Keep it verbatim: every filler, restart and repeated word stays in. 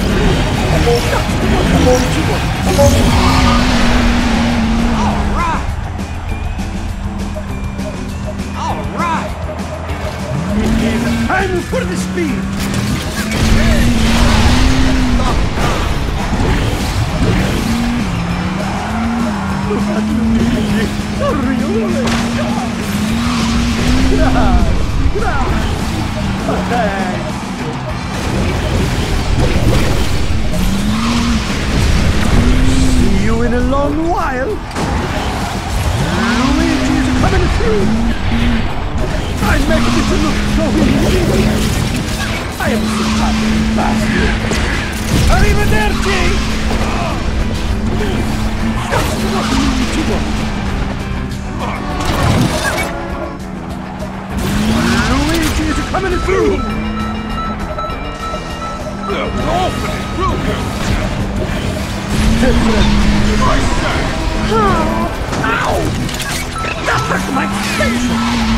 Time for the speed! Luigi, Oriole! Thanks! See you in a long while! Luigi's coming through! I make this look so easy! I am such a bastard! Arrivederci! Luigi is coming through! Open it, Ruger! Oh! Ow! That hurt my face!